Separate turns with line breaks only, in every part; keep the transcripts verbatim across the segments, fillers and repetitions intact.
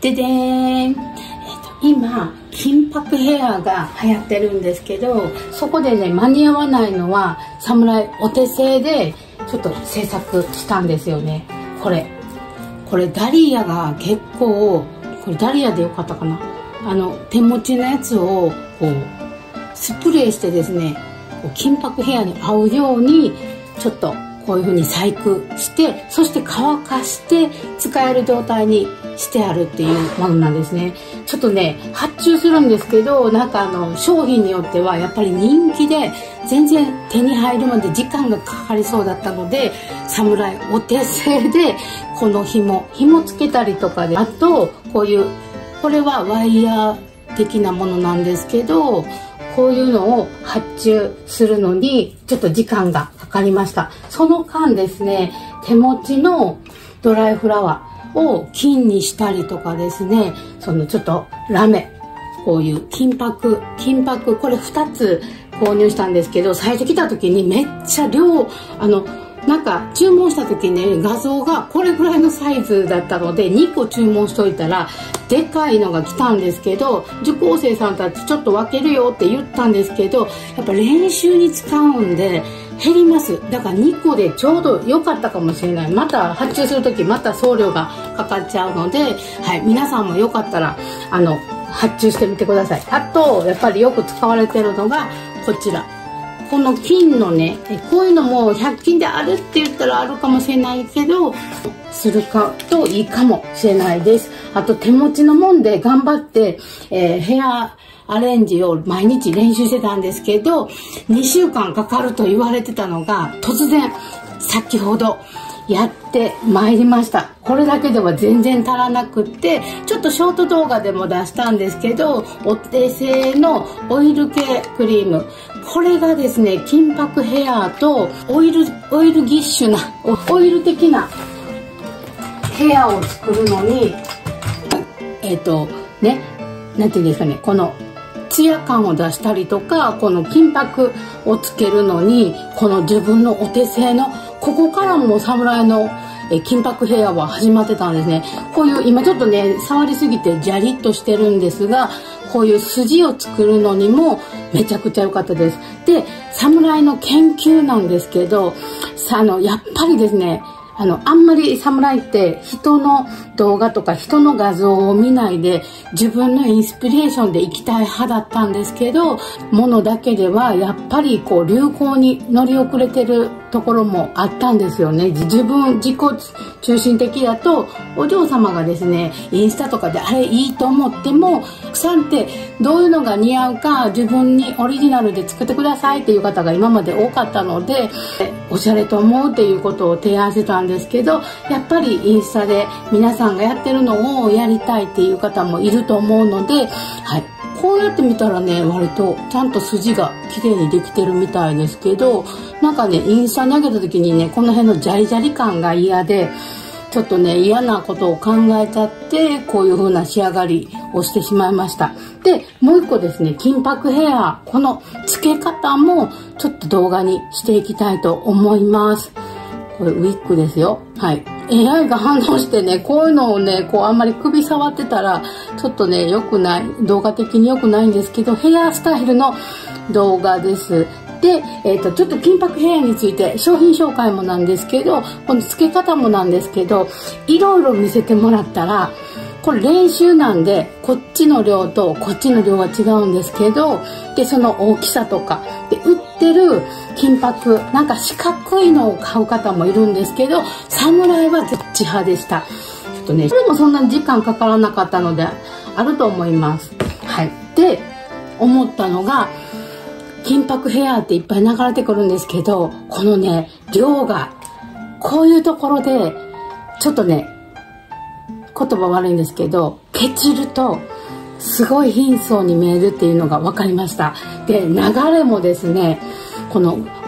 ででーん、えっと、今金箔ヘアが流行ってるんですけど、そこでね間に合わないのは侍お手製でちょっと制作したんですよね。これこれダリアが結構、これダリアでよかったかな、あの手持ちのやつをこうスプレーしてですね、こう金箔ヘアに合うようにちょっとこういう風に細工して、そして乾かして使える状態にしてあるっていうものなんですね。ちょっとね発注するんですけど、なんかあの商品によってはやっぱり人気で全然手に入るまで時間がかかりそうだったので、侍お手製でこの紐紐つけたりとかで、あとこういうこれはワイヤー的なものなんですけど、こういうのを発注するのにちょっと時間がかかりました。その間ですね、手持ちのドライフラワーを金にしたりとかですね、そのちょっとラメ、こういう金箔金箔これふたつ購入したんですけど、最初来た時にめっちゃ量、あのなんか注文した時に、ね、画像がこれぐらいのサイズだったのでにこ注文しといたらでかいのが来たんですけど、受講生さんたちちょっと分けるよって言ったんですけど、やっぱ練習に使うんで減ります。だからにこでちょうど良かったかもしれない。また発注する時また送料がかかっちゃうので、はい、皆さんもよかったらあの発注してみてください。あとやっぱりよく使われてるのがこちら、この金のね、こういうのもひゃく均であるって言ったらあるかもしれないけど、するかといいかもしれないです。あと手持ちのもんで頑張って、えー、ヘアアレンジを毎日練習してたんですけど、にしゅうかんかかると言われてたのが突然先ほどやってまいりました。これだけでは全然足らなくって、ちょっとショート動画でも出したんですけど、お手製のオイル系クリーム、これがですね金箔ヘアとオイルオイルギッシュなオイル的なヘアを作るのに、えっとね、なんていうんですかね、このツヤ感を出したりとか、この金箔をつけるのに、この自分のお手製のここからも侍の金箔ヘアは始まってたんですね。こういう今ちょっとね触りすぎてジャリッとしてるんですが、こういう筋を作るのにもめちゃくちゃ良かったです。で、侍の研究なんですけど、あのやっぱりですね、あのあんまり侍って人の動画とか人の画像を見ないで自分のインスピレーションで行きたい派だったんですけど、ものだけではやっぱりこう流行に乗り遅れてるところもあったんですよね。自分自己中心的だと、お嬢様がですねインスタとかであれいいと思っても、さんってどういうのが似合うか自分にオリジナルで作ってくださいっていう方が今まで多かったので、おしゃれと思うっていうことを提案してたんですけど、やっぱりインスタで皆さんがやってるのをやりたいっていう方もいると思うので、はい、こうやって見たらね割とちゃんと筋が綺麗にできてるみたいですけど、なんかねインスタに上げた時にねこの辺のジャリジャリ感が嫌で、ちょっとね嫌なことを考えちゃってこういう風な仕上がりをしてしまいました。でもう一個ですね、金箔ヘア、この付け方もちょっと動画にしていきたいと思います。これウィッグですよ。はい、エーアイ が反応してね、こういうのをねこうあんまり首触ってたらちょっとね良くない、動画的に良くないんですけど、ヘアスタイルの動画です。で、えー、とちょっと金箔ヘアについて商品紹介もなんですけど、この付け方もなんですけど、いろいろ見せてもらったら、これ練習なんでこっちの量とこっちの量は違うんですけど、でその大きさとかで売ってる金箔、なんか四角いのを買う方もいるんですけど、侍はどっち派でした。ちょっとねそれもそんなに時間かからなかったのであると思います。はい、で思ったのが、金箔ヘアっていっぱい流れてくるんですけど、このね量がこういうところでちょっとね言葉悪いんですけど、ケチるとすごい貧相に見えるっていうのが分かりました。で流れもですね、この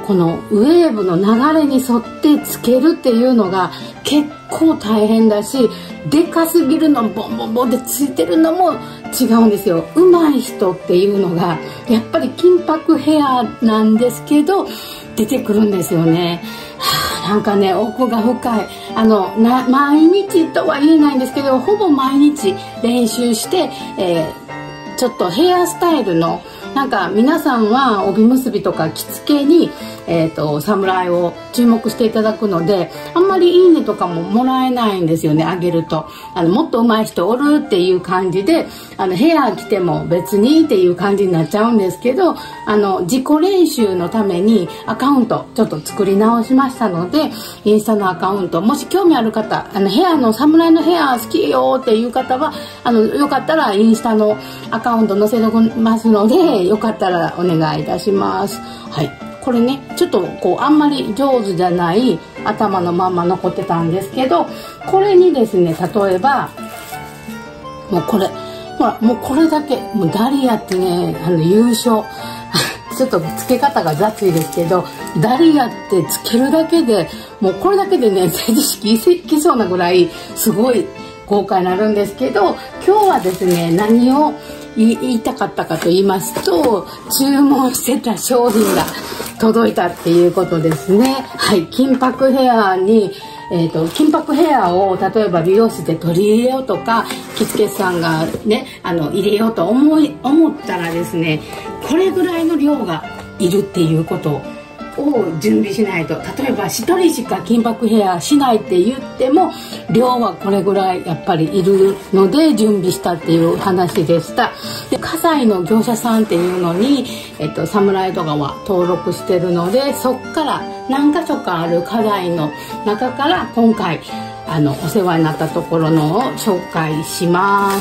このウェーブの流れに沿ってつけるっていうのが結構大変だし、でかすぎるのボンボンボンってついてるのも違うんですよ。上手い人っていうのがやっぱり金箔ヘアなんですけど出てくるんですよね。はあ、なんかね奥が深い。あのな毎日とは言えないんですけど、ほぼ毎日練習して、えー、ちょっとヘアスタイルのなんか皆さんは帯結びとか着付けに、えーと、侍を注目していただくので、あんまりいいねとかももらえないんですよね、あげると。あのもっと上手い人おるっていう感じで、あのヘア着ても別にっていう感じになっちゃうんですけど、あの自己練習のためにアカウントちょっと作り直しましたので、インスタのアカウントもし興味ある方、あのヘアの侍のヘア好きよっていう方はあのよかったらインスタのアカウント載せてますので、よかったらお願いいたします。はい、これねちょっとこうあんまり上手じゃない頭のまま残ってたんですけど、これにですね例えばもうこれほらもうこれだけもうダリアってねあの優勝ちょっとつけ方が雑いですけど、ダリアってつけるだけでもうこれだけでね成人式いきそうなぐらいすごい豪華になるんですけど、今日はですね何を言いたかったかと言いますと、注文してた商品が届いたっていうことですね。はい、金箔ヘアに、えーと、金箔ヘアを例えば美容室で取り入れようとか、着付け師さんがねあの入れようと思い思ったらですね、これぐらいの量がいるっていうことを準備しないと。例えばひとりしか金箔ヘアしないって言っても量はこれぐらいやっぱりいるので準備したっていう話でした。で葛西の業者さんっていうのに、えっと、サムライドガは登録してるので、そっから何か所かある葛西の中から今回あのお世話になったところのを紹介します。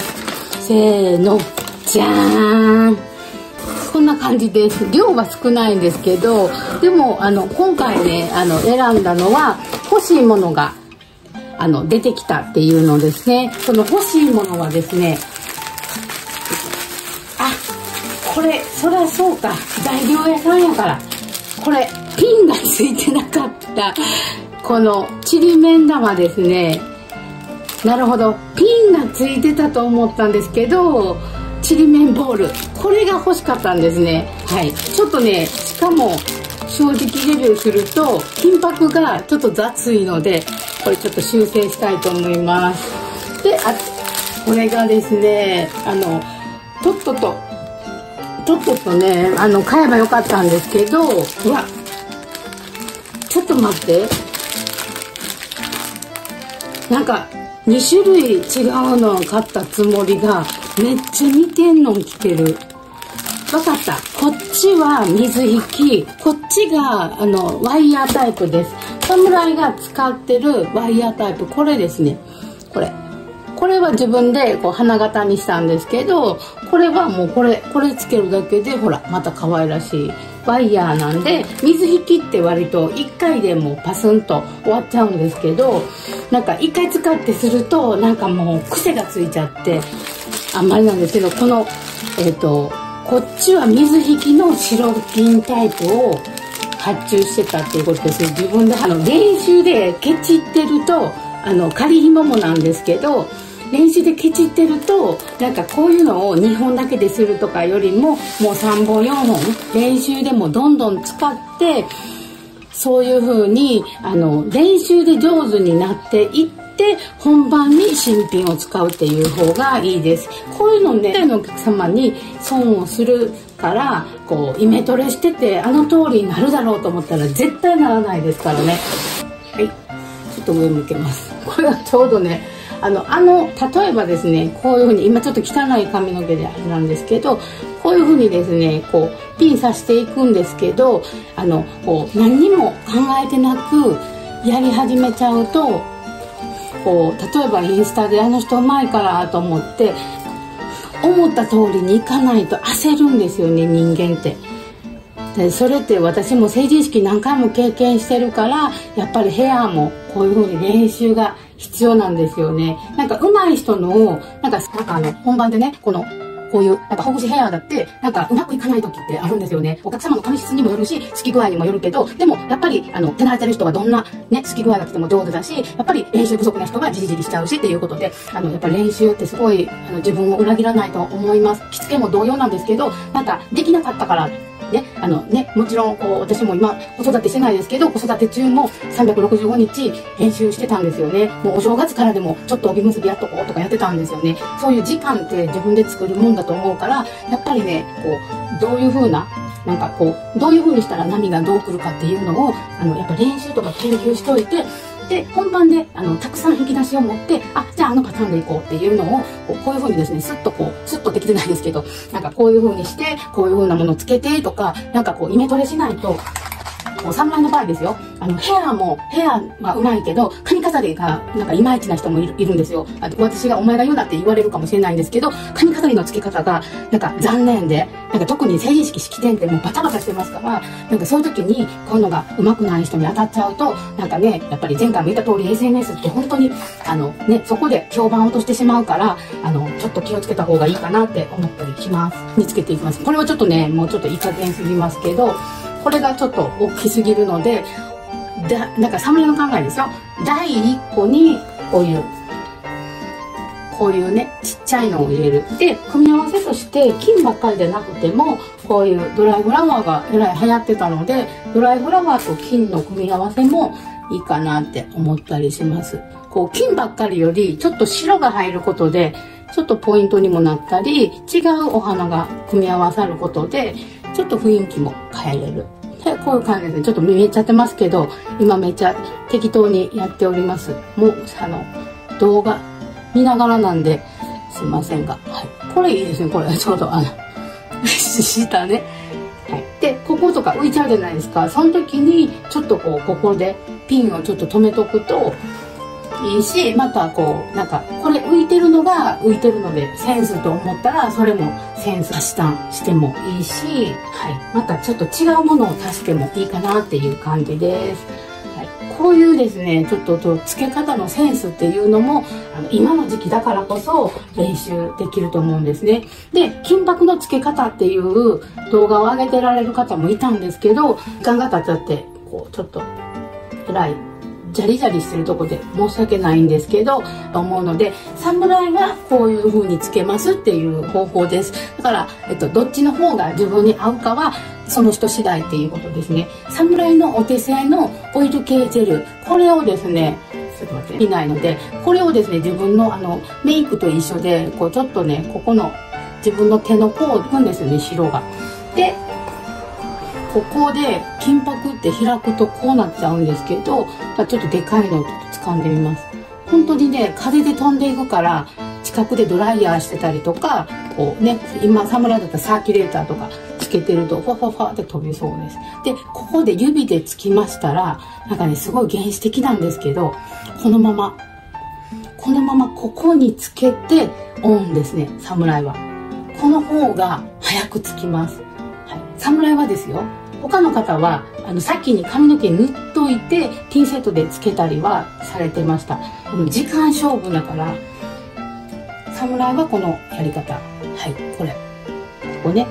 せーのじゃーん、こんな感じです。量は少ないんですけど、でもあの今回ねあの選んだのは欲しいものがあの出てきたっていうのですね。その欲しいものはですね、あ、これそりゃそうか、材料屋さんやから、これピンがついてなかったこのちりめん玉ですね。なるほど、ピンがついてたと思ったんですけど、ちりめんボール、これが欲しかったんですね。はい、ちょっとねしかも正直レビューすると金箔がちょっと雑いので、これちょっと修正したいと思います。で、あこれがですねあのとっとととっととねあの買えばよかったんですけど、うわちょっと待って、なんかに種類違うのを買ったつもりがめっちゃ似てんの着てる。分かった、こっちは水引き、こっちがあのワイヤータイプです。侍が使ってるワイヤータイプ、これですね。これこれは自分でこう花形にしたんですけど、これはもうこれこれつけるだけでほらまた可愛らしいワイヤーなんで、水引きって割といっかいでもうパスンと終わっちゃうんですけど、なんかいっかい使ってするとなんかもう癖がついちゃってあんまりなんですけど、このえっとこっちは水引きの白金タイプを発注してたっていうことです。自分であの練習でケチってると、あの仮紐もなんですけど、練習でケチってるとなんかこういうのをにほんだけでするとかよりももうさんぼんよんほん練習でもどんどん使って、そういう風にあの練習で上手になっていってで本番に新品を使うっていう方がいいです。こういうのねのお客様に損をするからこうイメトレしててあの通りになるだろうと思ったら絶対ならないですからね。はい、ちょっと上向けます。これはちょうどねあのあの例えばですね、こういう風に今ちょっと汚い髪の毛であれなんですけど、こういう風にですねこうピンさしていくんですけど、あのこう何にも考えてなくやり始めちゃうと、こう例えばインスタであの人うまいからと思って思った通りにいかないと焦るんですよね、人間って。でそれって私も成人式何回も経験してるから、やっぱりヘアもこういう風に練習が必要なんですよね。なんか上手い人のなんかなんかあの本番でねこのこういう、なんかほぐしヘアだって、なんかうまくいかない時ってあるんですよね。お客様の髪質にもよるし、好き具合にもよるけど、でも、やっぱり、あの、手慣れてる人はどんな、ね、好き具合が来ても上手だし、やっぱり練習不足な人はじりじりしちゃうしっていうことで、あの、やっぱり練習ってすごい、あの、自分を裏切らないと思います。着付けも同様なんですけど、なんか、できなかったから、ね、あのね、もちろん、こう、私も今、子育てしてないですけど、子育て中もさんびゃくろくじゅうごにち練習してたんですよね。もうお正月からでも、ちょっと帯結びやっとこうとかやってたんですよね。そういう時間って自分で作るもんだと思うから、やっぱりね、こう、どういう風な、なんかこう、どういう風にしたら波がどう来るかっていうのを、あの、やっぱ練習とか研究しておいて、で、本番で、あの、たくさん引き出しを持って、あ、じゃああのパターンでいこうっていうのを、こうこういう風にですね、スッとこう、スッとできてないですけど、なんかこういう風にして、こういう風なものをつけてとか、なんかこう、イメトレしないと、こう侍の場合ですよ。あの、ヘアも、ヘアはうまいけど、髪飾りが、なんかいまいちな人もいるいるんですよ。あと、私がお前が言うなって言われるかもしれないんですけど、髪飾りの付け方が、なんか残念で、なんか特に成人式式典ってもうバタバタしてますから、なんかそういう時に、こういうのがうまくない人に当たっちゃうと、なんかね、やっぱり前回も言った通り エスエヌエス って本当に、あのね、そこで評判を落としてしまうから、あの、ちょっと気をつけた方がいいかなって思ったりします。につけていきます。これはちょっとね、もうちょっといい加減すぎますけど、これがちょっと大きすぎるので、だなんか侍の考えですよ。だいいっこにこういうこういうねちっちゃいのを入れる。で組み合わせとして金ばっかりでなくてもこういうドライフラワーがえらい流行ってたので、ドライフラワーと金の組み合わせもいいかなって思ったりします。こう金ばっかりよりちょっと白が入ることでちょっとポイントにもなったり、違うお花が組み合わさることでちょっと雰囲気も変えれる。こういう感じですね。ちょっと見えちゃってますけど、今めっちゃ適当にやっております。もうあの動画見ながらなんですいませんが、はい、これいいですね。これちょうどあの下ね、はい、でこことか浮いちゃうじゃないですか。その時にちょっとこうここでピンをちょっと止めとくといいし、またこうなんかこれ浮いてるのが浮いてるのでセンスと思ったらそれもセンス足したんしてもいいし、はい、またちょっと違うものを足してもいいかなっていう感じです。はい、こういうですねちょっと付け方のセンスっていうのもあの今の時期だからこそ練習できると思うんですね。で金箔の付け方っていう動画を上げてられる方もいたんですけど、時間が経っちゃってこうちょっとえらいジャリジャリしてるとこで申し訳ないんですけどと思うので、侍はこういう風につけますっていう方法です。だから、えっと、どっちの方が自分に合うかはその人次第っていうことですね。侍のお手製のオイル系ジェル、これをですねちょっと待っていないので、これをですね自分のあのメイクと一緒でこうちょっとねここの自分の手の甲をいくんですよね、白が。でここで金箔って開くとこうなっちゃうんですけど、ちょっとでかいのをちょっと掴んでみます。本当にね風で飛んでいくから近くでドライヤーしてたりとか、こうね今侍だったらサーキュレーターとかつけてるとファファファって飛びそうです。でここで指でつきましたらなんかねすごい原始的なんですけど、このままこのままここにつけてオンですね。侍はこの方が早くつきます。はい、侍はですよ。他の方はあの先に髪の毛塗っといてピンセットでつけたりはされてました。時間勝負だから侍はこのやり方。はい、これここね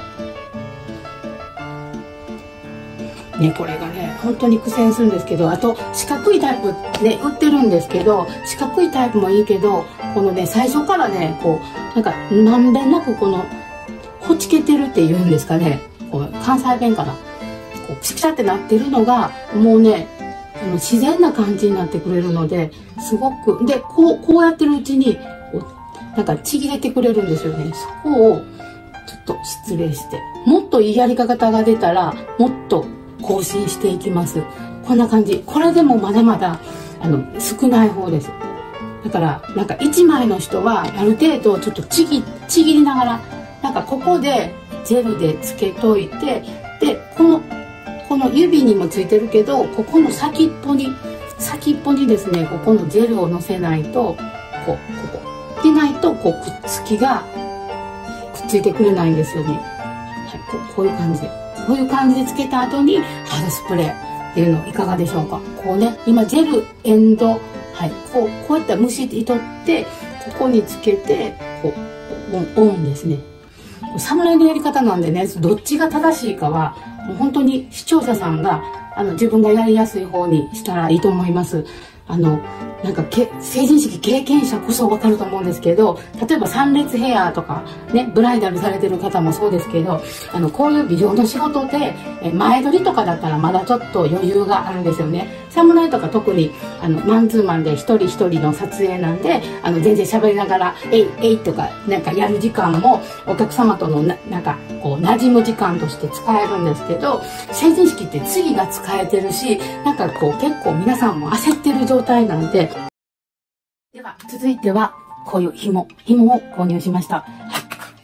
ねこれがね本当に苦戦するんですけど、あと四角いタイプね売ってるんですけど、四角いタイプもいいけどこのね最初からねこうなんかまんべんなくこのほちけてるっていうんですかね、こう関西弁かな、こうピシャピシャってなってるのがもうねあの自然な感じになってくれるのですごくでこうこうやってるうちにこうなんかちぎれてくれるんですよね。そこをちょっと失礼して、もっといいやり方が出たらもっと更新していきます。こんな感じ。これでもまだまだあの少ない方です。だからなんかいちまいの人はある程度ちょっとちぎちぎりながらなんかここでジェルでつけといて、でこのこの指にもついてるけどここの先っぽに先っぽにですねここのジェルをのせないとこうここでないとこうくっつきがくっついてくれないんですよね。はい、こうこういう感じでこういう感じでつけた後にハードスプレーっていうのいかがでしょうか。こうね今ジェルエンド、はい、こうこうやってむしり取ってここにつけてこうオンですね。侍のやり方なんでね、どっちが正しいかはもう本当に視聴者さんがあの自分がやりやすい方にしたらいいと思います。あのなんかけ成人式経験者こそ分かると思うんですけど、例えば三列ヘアとかね、ブライダルされてる方もそうですけど、あのこういう美容の仕事でえ前撮りとかだったらまだちょっと余裕があるんですよね。侍とか特にあのマンツーマンで一人一人の撮影なんで、あの全然喋りながら「えいえい」とかなんかやる時間もお客様とのななんかこう馴染む時間として使えるんですけど、成人式って次が使えてるし、なんかこう結構皆さんも焦ってる状態なんで。では続いてはこういう紐紐を購入しました。はい、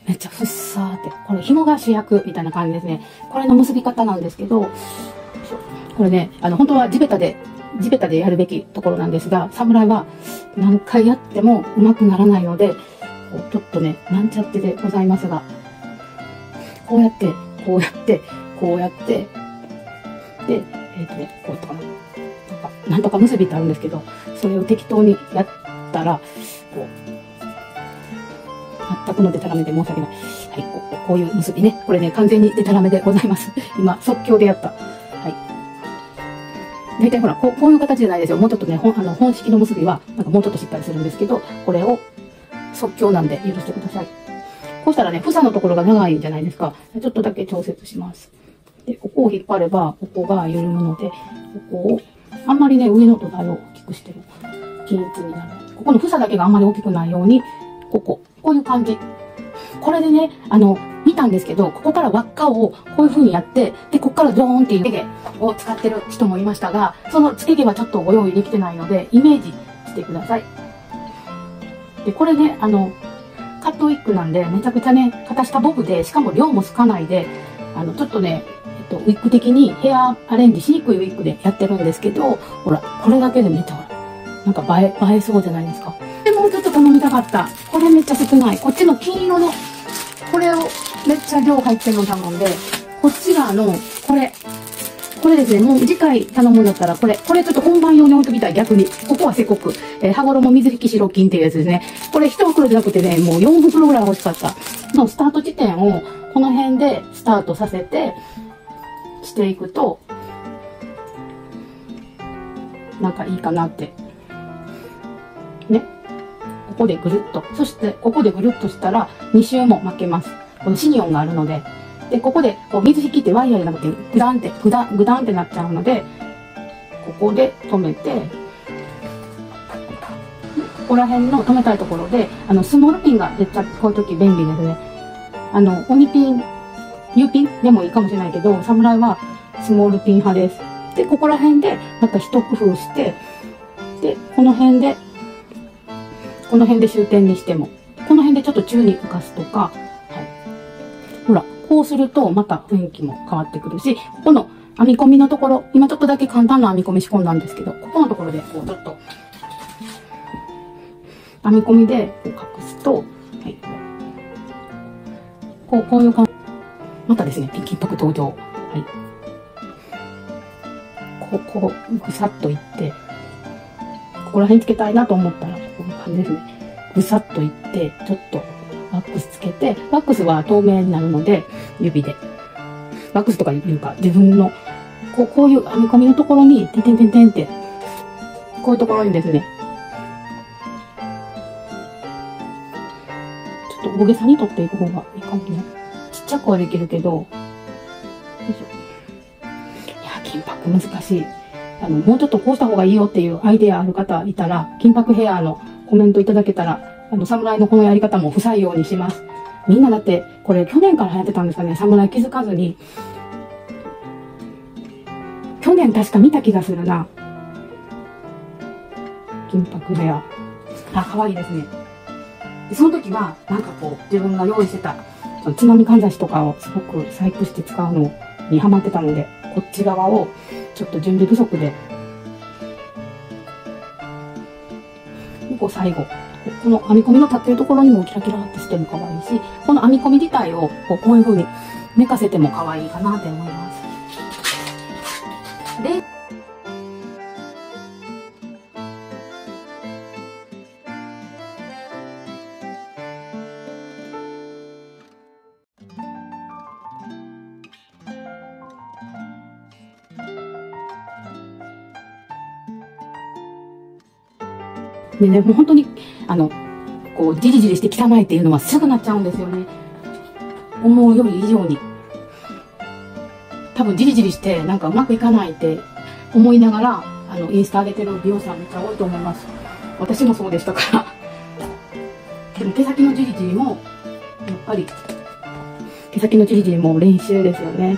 めっちゃふっさーって、これ紐が主役みたいな感じですね。これの結び方なんですけど、これね、あの本当は地べたで地べたでやるべきところなんですが、侍は何回やってもうまくならないので、こうちょっとねなんちゃってでございますが、こうやってこうやってこうやってで、えっ、ー、とねこうやったかな、なんかなんとか結びってあるんですけど、それを適当にやったらこう全くのデタラメで申し訳ない。はい、こう、こういう結びね、これね完全にデタラメでございます。今即興でやった。はい。大体ほらこう、こういう形じゃないですよ。もうちょっとね、本あの本式の結びはなんかもうちょっとしっかりするんですけど、これを即興なんで許してください。こうしたらね、房のところが長いんじゃないですか。ちょっとだけ調節します。で、ここを引っ張れば、ここが緩むので、ここを、あんまりね、上の土台を大きくしてる。均一になる。ここの房だけがあんまり大きくないように、ここ、こういう感じ。これでね、あの、見たんですけど、ここから輪っかをこういう風にやって、で、ここからドーンっていうつけ毛を使ってる人もいましたが、そのつけ毛はちょっとご用意できてないので、イメージしてください。で、これね、あの、カットウィッグなんで、めちゃくちゃね、肩下ボブで、しかも量も少ないで、あの、ちょっとね、えっと、ウィッグ的にヘアアレンジしにくいウィッグでやってるんですけど、ほら、これだけでめっちゃほら、なんか映え、映えそうじゃないですか。で、もうちょっと頼みたかった。これめっちゃ少ない。こっちの金色の、これをめっちゃ量入ってるの頼んで、こっち側の、これ、これですね、もう次回頼むんだったら、これ、これちょっと本番用に置いときたい、逆に。ここはせっこく、えー、羽衣水引白金っていうやつですね。これ一袋じゃなくてね、もうよん袋ぐらい欲しかった。のスタート地点を、この辺でスタートさせて、していくと、なんかいいかなって。ね。ここでぐるっと。そして、ここでぐるっとしたら、に周も巻けます。このシニオンがあるので。で、ここで、こう、水引きってワイヤーじゃなくて、グダンって、グダン、グダンってなっちゃうので、ここで止めて、ここら辺の止めたいところで、あの、スモールピンが出ちゃって、こういう時便利ですね。あの、鬼ピン、U ピンでもいいかもしれないけど、侍はスモールピン派です。で、ここら辺で、また一工夫して、で、この辺で、この辺で終点にしても、この辺でちょっと宙に浮かすとか、はい。ほら、こうするとまた雰囲気も変わってくるし、ここの編み込みのところ、今ちょっとだけ簡単な編み込み仕込んだんですけど、ここのところでこうちょっと、編み込みでこう隠すと、はい。こう、こういう感じ。またですね、ピンキンっぽく登場。はい。こう、こう、ぐさっといって、ここら辺つけたいなと思ったら、こういう感じですね。ぐさっといって、ちょっとワックスつけて、ワックスは透明になるので、指で。ワックスとかいうか、自分の、こう、こういう編み込みのところに、てんてんてんてんって、こういうところにですね、ちょっと大げさに取っていく方がいいかもね。ちっちゃくはできるけど、よいしょ。いや、金箔難しい。あの、もうちょっとこうした方がいいよっていうアイデアある方いたら、金箔ヘアのコメントいただけたら、あの、侍のこのやり方も不採用にします。みんなだって、これ去年から流行ってたんですかね、侍気づかずに。去年確か見た気がするな。金箔ヘア。あ、可愛いですね。でその時は、なんかこう、自分が用意してた、そのつまみかんざしとかをすごく細工して使うのにハマってたので、こっち側をちょっと準備不足で、こう最後、この編み込みの立ってるところにもキラキラってしても可愛いし、この編み込み自体をこうこういう風に寝かせても可愛いかなって思います。ででね、もう本当にあのこうジリジリして汚いっていうのはすぐなっちゃうんですよね。思うより以上に。多分ジリジリしてなんかうまくいかないって思いながらあのインスタ上げてる美容師さんめっちゃ多いと思います。私もそうでしたからでも手先のジリジリもやっぱり手先のジリジリも練習ですよね。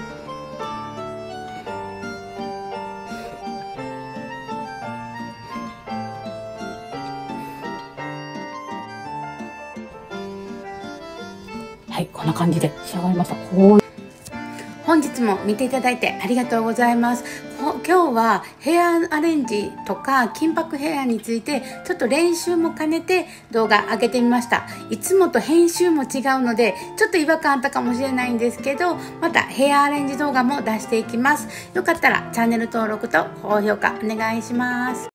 はい、こんな感じで仕上がりました。こう本日も見ていただいてありがとうございます。今日はヘアアレンジとか金箔ヘアについてちょっと練習も兼ねて動画上げてみました。いつもと編集も違うのでちょっと違和感あったかもしれないんですけど、またヘアアレンジ動画も出していきます。よかったらチャンネル登録と高評価お願いします。